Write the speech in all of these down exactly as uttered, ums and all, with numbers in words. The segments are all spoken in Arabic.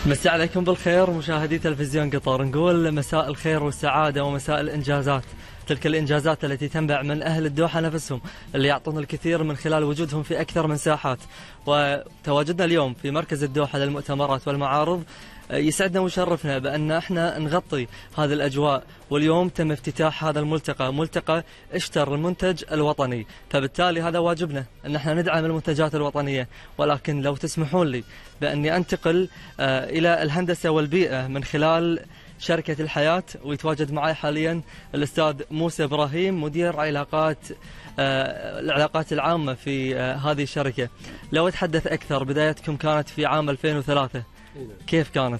مساء عليكم بالخير مشاهدي تلفزيون قطر. نقول مساء الخير والسعادة ومساء الإنجازات، تلك الإنجازات التي تنبع من أهل الدوحة نفسهم اللي يعطون الكثير من خلال وجودهم في أكثر من ساحات. وتواجدنا اليوم في مركز الدوحة للمؤتمرات والمعارض يسعدنا ويشرفنا بأن احنا نغطي هذه الأجواء، واليوم تم افتتاح هذا الملتقى، ملتقى اشتر المنتج الوطني، فبالتالي هذا واجبنا أن احنا ندعم المنتجات الوطنية. ولكن لو تسمحون لي بأني أنتقل آه إلى الهندسة والبيئة من خلال شركة الحياة، ويتواجد معي حاليا الأستاذ موسى إبراهيم مدير علاقات آه العلاقات العامة في آه هذه الشركة. لو أتحدث أكثر، بدايتكم كانت في عام ألفين وثلاثة، كيف كانت؟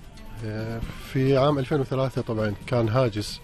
في عام ألفين وثلاثة طبعا كان هاجس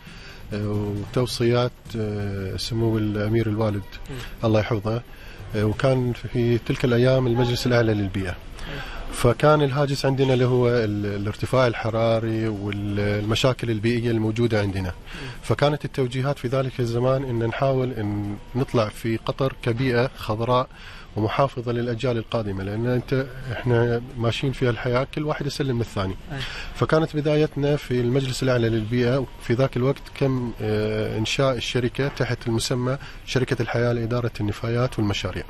وتوصيات سمو الأمير الوالد الله يحفظه، وكان في تلك الأيام المجلس الأعلى للبيئة، فكان الهاجس عندنا اللي هو الارتفاع الحراري والمشاكل البيئية الموجودة عندنا. فكانت التوجيهات في ذلك الزمان أن نحاول أن نطلع في قطر كبيئة خضراء ومحافظة للأجيال القادمة، لأن أنت إحنا ماشيين فيها الحياة كل واحد يسلم الثاني. فكانت بدايتنا في المجلس الأعلى للبيئة في ذاك الوقت كم إنشاء الشركة تحت المسمى شركة الحياة لإدارة النفايات والمشاريع.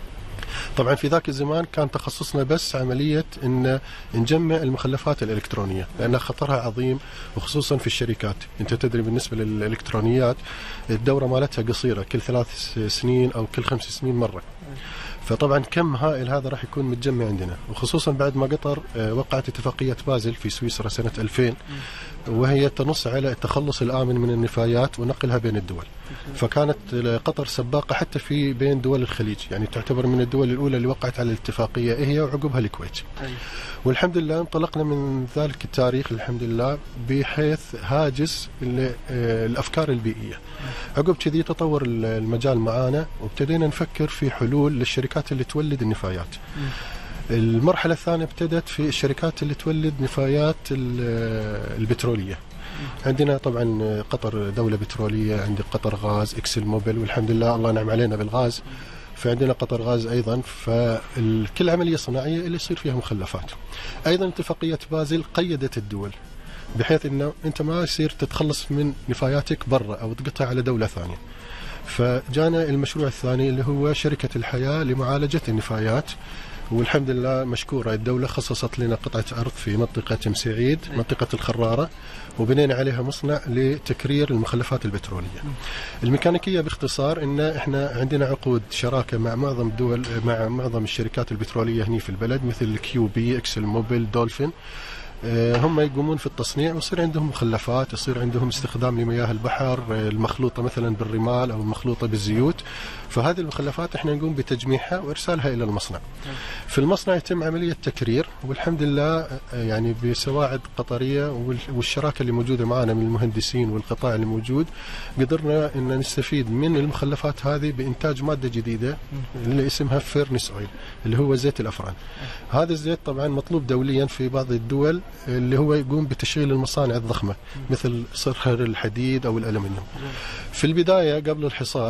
طبعا في ذاك الزمان كان تخصصنا بس عملية أن نجمع المخلفات الإلكترونية، لأن خطرها عظيم وخصوصا في الشركات. أنت تدري بالنسبة للإلكترونيات الدورة مالتها قصيرة، كل ثلاث سنين أو كل خمس سنين مرة. فطبعا كم هائل هذا راح يكون متجمع عندنا، وخصوصا بعد ما قطر وقعت اتفاقية بازل في سويسرا سنة ألفين، وهي تنص على التخلص الآمن من النفايات ونقلها بين الدول. فكانت قطر سباقة حتى في بين دول الخليج، يعني تعتبر من الدول الأولى اللي وقعت على الاتفاقية هي، وعقبها الكويت. والحمد لله انطلقنا من ذلك التاريخ الحمد لله بحيث هاجس الأفكار البيئية. عقب كذي تطور المجال معانا، وابتدينا نفكر في حلول للشركات اللي تولد النفايات. المرحلة الثانية ابتدت في الشركات اللي تولد نفايات البترولية. عندنا طبعا قطر دولة بترولية، عندك قطر غاز، إكسل موبل، والحمد لله الله نعم علينا بالغاز. فعندنا قطر غاز أيضا. فكل عملية صناعية اللي يصير فيها مخلفات. أيضا اتفاقية بازل قيدت الدول بحيث أنه أنت ما يصير تتخلص من نفاياتك برا أو تقطع على دولة ثانية. فجانا المشروع الثاني اللي هو شركة الحياة لمعالجة النفايات، والحمد لله مشكورة الدولة خصصت لنا قطعة أرض في منطقة تمسعيد، منطقة الخرارة، وبنينا عليها مصنع لتكرير المخلفات البترولية. الميكانيكية باختصار إن إحنا عندنا عقود شراكة مع معظم الدول، مع معظم الشركات البترولية هني في البلد، مثل كيو بي، إكسل موبل، دولفين. هم يقومون في التصنيع، ويصير عندهم مخلفات، يصير عندهم استخدام لمياه البحر المخلوطة مثلا بالرمال أو المخلوطة بالزيوت. فهذه المخلفات احنا نقوم بتجميعها وإرسالها إلى المصنع. في المصنع يتم عملية تكرير، والحمد لله يعني بسواعد قطرية والشراكة اللي موجودة معنا من المهندسين والقطاع اللي موجود، قدرنا أن نستفيد من المخلفات هذه بإنتاج مادة جديدة اللي اسمها فيرنس أويل، اللي هو زيت الأفران. هذا الزيت طبعا مطلوب دوليا في بعض الدول، اللي هو يقوم بتشغيل المصانع الضخمة مثل صرحر الحديد أو الألمنيوم. في البداية قبل الحصار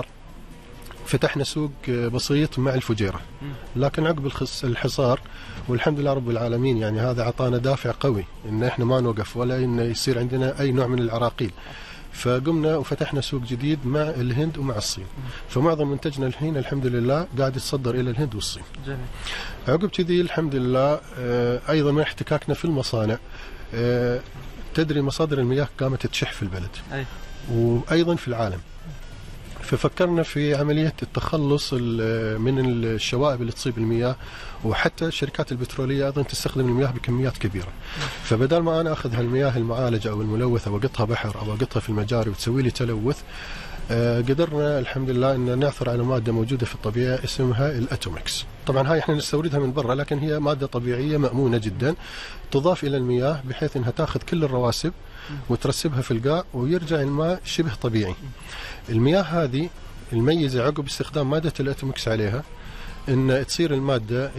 فتحنا سوق بسيط مع الفجيرة، لكن عقب الحصار والحمد لله رب العالمين يعني هذا عطانا دافع قوي إن إحنا ما نوقف ولا إن يصير عندنا أي نوع من العراقيل. فقمنا وفتحنا سوق جديد مع الهند ومع الصين. فمعظم منتجنا الحين الحمد لله قاعد يتصدر إلى الهند والصين. جميل. عقب كذي الحمد لله أيضا مع احتكاكنا في المصانع، تدري مصادر المياه قامت تشح في البلد أي. وأيضا في العالم. ففكرنا في عملية التخلص من الشوائب اللي تصيب المياه، وحتى الشركات البترولية أيضا تستخدم المياه بكميات كبيرة. فبدل ما أنا أخذ هالمياه المعالجة أو الملوثة وأقطها بحر أو أقطها في المجاري وتسوي لي تلوث، قدرنا الحمد لله أن نعثر على مادة موجودة في الطبيعة اسمها الأتومكس. طبعا هاي احنا نستوردها من برا، لكن هي مادة طبيعية مأمونة جدا، تضاف إلى المياه بحيث أنها تأخذ كل الرواسب وترسبها في القاع ويرجع الماء شبه طبيعي. المياه هذه الميزة عقب استخدام مادة الأتومكس عليها ان تصير المادة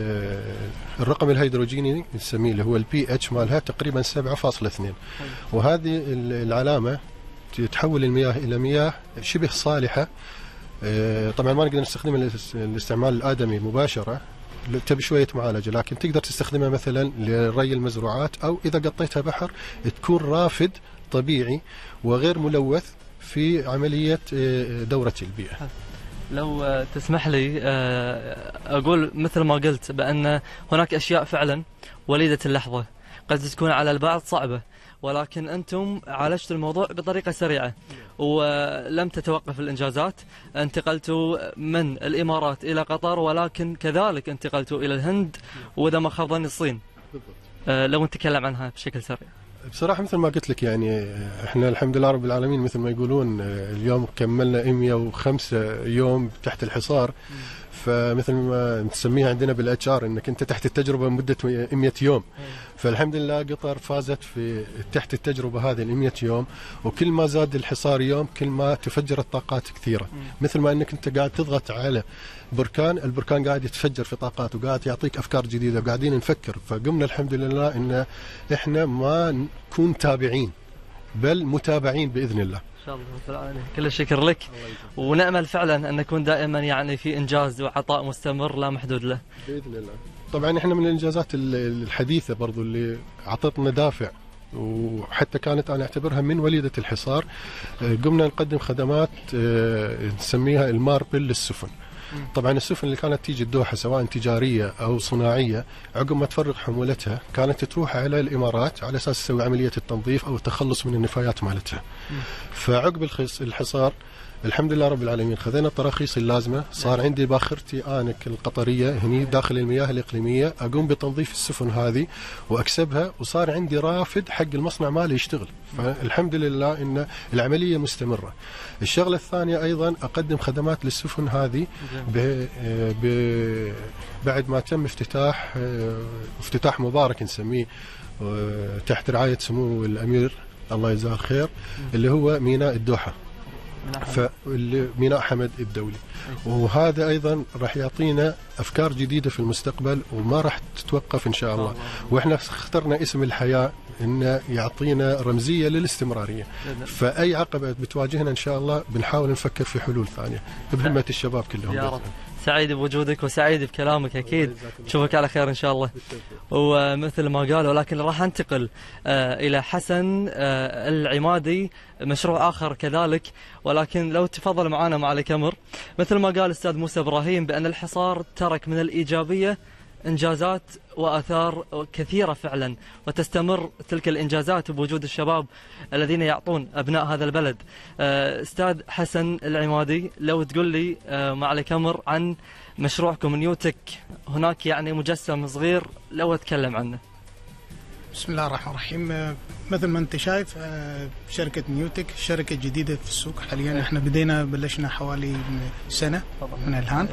الرقم الهيدروجيني نسميه اللي هو البي اتش مالها تقريبا سبعة فاصلة اثنين، وهذه العلامة تحول المياه إلى مياه شبه صالحة. طبعا ما نقدر نستخدم الاستعمال الآدمي مباشرة، تبي شويه معالجه، لكن تقدر تستخدمها مثلا لري المزروعات، او اذا قطيتها بحر تكون رافد طبيعي وغير ملوث في عمليه دوره البيئه. لو تسمح لي اقول مثل ما قلت بان هناك اشياء فعلا وليده اللحظه قد تكون على البعض صعبه، ولكن أنتم عالجتوا الموضوع بطريقة سريعة ولم تتوقف الإنجازات. انتقلتوا من الإمارات إلى قطر، ولكن كذلك انتقلتوا إلى الهند وإذا ما خاب ظني الصين. أه لو نتكلم عنها بشكل سريع. بصراحة مثل ما قلت لك يعني احنا الحمد لله رب العالمين مثل ما يقولون اليوم كملنا مئة وخمسة يوم تحت الحصار، فمثل ما نسميها عندنا بالاتش ار انك انت تحت التجربه مده مئة يوم. فالحمد لله قطر فازت في تحت التجربه هذه ال مئة يوم، وكل ما زاد الحصار يوم كل ما تفجرت طاقات كثيره. مثل ما انك انت قاعد تضغط على بركان، البركان قاعد يتفجر في طاقات وقاعد يعطيك افكار جديده، وقاعدين نفكر. فقمنا الحمد لله ان احنا ما نكون تابعين بل متابعين باذن الله. إن شاء الله. كل الشكر لك، ونأمل فعلا أن نكون دائما يعني في إنجاز وعطاء مستمر لا محدود له بإذن الله. طبعا إحنا من الإنجازات الحديثة برضو اللي عطتنا دافع، وحتى كانت أنا أعتبرها من وليدة الحصار، قمنا نقدم خدمات نسميها الماربل للسفن. طبعا السفن اللي كانت تيجي الدوحة سواء تجارية أو صناعية، عقب ما تفرغ حمولتها كانت تروح على الإمارات على أساس تسوي عملية التنظيف أو التخلص من النفايات مالتها. فعقب الحصار الحمد لله رب العالمين خذينا التراخيص اللازمة، صار عندي باخرتي آنك القطرية هني داخل المياه الإقليمية، أقوم بتنظيف السفن هذه وأكسبها، وصار عندي رافد حق المصنع مالي يشتغل. فالحمد لله إن العملية مستمرة. الشغلة الثانية أيضا أقدم خدمات للسفن هذه ب... ب... بعد ما تم افتتاح افتتاح مبارك نسميه تحت رعاية سمو الأمير الله يجزاه الخير، اللي هو ميناء الدوحة، ميناء حمد الدولي. وهذا أيضا راح يعطينا أفكار جديدة في المستقبل وما راح تتوقف إن شاء الله. وإحنا اخترنا اسم الحياة إنه يعطينا رمزية للاستمرارية. فأي عقبة بتواجهنا إن شاء الله بنحاول نفكر في حلول ثانية بهمة الشباب كلهم. يا رب. سعيد بوجودك وسعيد بكلامك أكيد. نشوفك على خير إن شاء الله. ومثل ما قال، ولكن راح انتقل آه إلى حسن آه العمادي، مشروع آخر كذلك، ولكن لو تفضل معنا مع الكاميرا. مثل ما قال الأستاذ موسى إبراهيم بأن الحصار ترك من الإيجابية إنجازات وآثار كثيرة فعلا، وتستمر تلك الإنجازات بوجود الشباب الذين يعطون أبناء هذا البلد. أستاذ حسن العمادي، لو تقول لي مع الكاميرا عن مشروعكم نيوتك، هناك يعني مجسم صغير لو أتكلم عنه. بسم الله الرحمن الرحيم. مثل ما انت شايف شركة نيوتك شركة جديدة في السوق حاليا. احنا بدينا بلشنا حوالي سنة من الآن.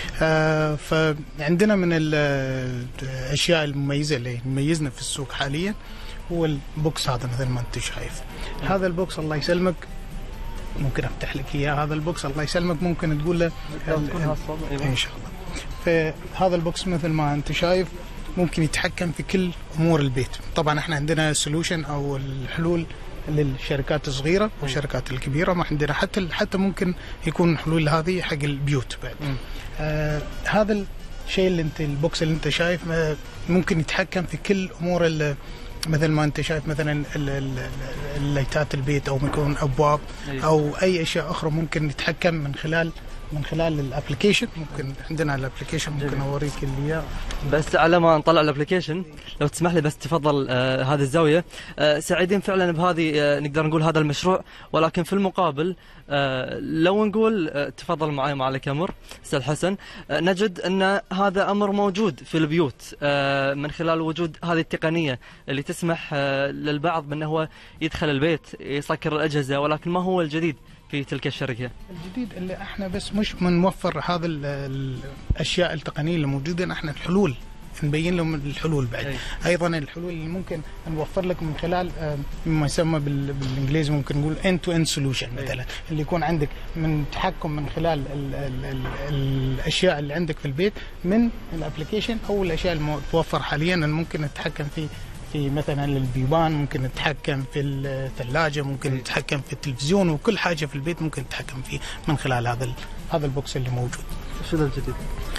فعندنا من الأشياء المميزة اللي يميزنا في السوق حاليا هو البوكس هذا. مثل ما انت شايف هذا البوكس، الله يسلمك ممكن افتح لك اياه. هذا البوكس الله يسلمك ممكن تقول له ان شاء الله. فهذا البوكس مثل ما انت شايف ممكن يتحكم في كل امور البيت. طبعا احنا عندنا سولوشن او الحلول للشركات الصغيره والشركات الكبيره، ما عندنا حتى حتى ممكن يكون حلول هذه حق البيوت بعد. آه هذا الشيء اللي انت البوكس اللي انت شايف ممكن يتحكم في كل امور مثل ما انت شايف، مثلا الليتات البيت او يكون ابواب او اي اشياء اخرى ممكن يتحكم من خلال من خلال الابلكيشن. ممكن عندنا الابلكيشن ممكن اوريك اللي اياه. بس على ما نطلع الابلكيشن لو تسمح لي بس تفضل آه هذه الزاويه. آه سعيدين فعلا بهذه آه نقدر نقول هذا المشروع، ولكن في المقابل آه لو نقول آه تفضل معي مع الكاميرا استاذ حسن، آه نجد ان هذا امر موجود في البيوت آه من خلال وجود هذه التقنيه اللي تسمح آه للبعض بانه هو يدخل البيت يسكر الاجهزه، ولكن ما هو الجديد في تلك الشركة؟ الجديد اللي احنا بس مش بنوفر هذا الاشياء التقنيه اللي موجوده، احنا الحلول نبين لهم الحلول بعد. أي. ايضا الحلول اللي ممكن نوفر لك من خلال ما يسمى بالانجليزي ممكن نقول end to end solution مثلا. أي. اللي يكون عندك من تحكم من خلال ال ال ال الاشياء اللي عندك في البيت من الابلكيشن، او الاشياء المتوفر حاليا ممكن نتحكم في في مثلا البيبان، ممكن نتحكم في الثلاجه، ممكن نتحكم في التلفزيون، وكل حاجه في البيت ممكن نتحكم فيه من خلال هذا هذا البوكس اللي موجود. شنو الجديد؟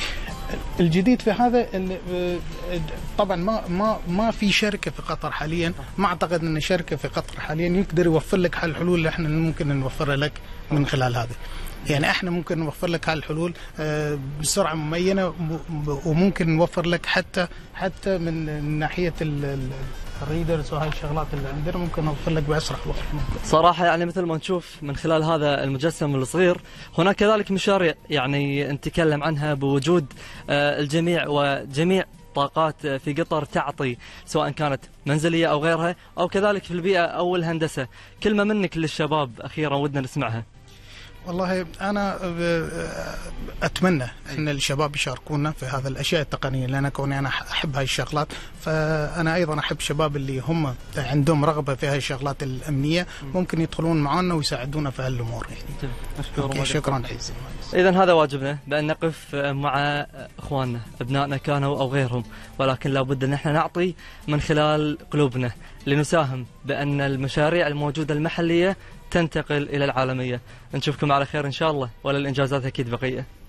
الجديد في هذا طبعا ما ما ما في شركه في قطر حاليا، ما اعتقد ان شركه في قطر حاليا يقدر يوفر لك هالحلول اللي احنا ممكن نوفرها لك من خلال هذا. يعني احنا ممكن نوفر لك هالحلول بسرعه معينه، وممكن نوفر لك حتى حتى من ناحيه الريدرز وهاي الشغلات اللي عندنا ممكن نوفر لك باسرع وقت ممكن. صراحه يعني مثل ما نشوف من خلال هذا المجسم الصغير، هناك كذلك مشاريع يعني نتكلم عنها بوجود الجميع وجميع طاقات في قطر تعطي، سواء كانت منزليه او غيرها، او كذلك في البيئه او الهندسه. كلمه منك للشباب اخيرا ودنا نسمعها. والله أنا أتمنى أن الشباب يشاركونا في هذا الأشياء التقنية، لأن كوني أنا أحب هاي الشغلات، فأنا أيضا أحب الشباب اللي هم عندهم رغبة في هاي الشغلات الأمنية ممكن يدخلون معنا ويساعدونا في هالأمور. يعني شكرا عزيزي. إذن هذا واجبنا، بأن نقف مع إخواننا أبنائنا كانوا أو غيرهم، ولكن لابد أن احنا نعطي من خلال قلوبنا لنساهم بأن المشاريع الموجودة المحلية تنتقل إلى العالمية. نشوفكم على خير إن شاء الله، ولا الإنجازات أكيد بقية.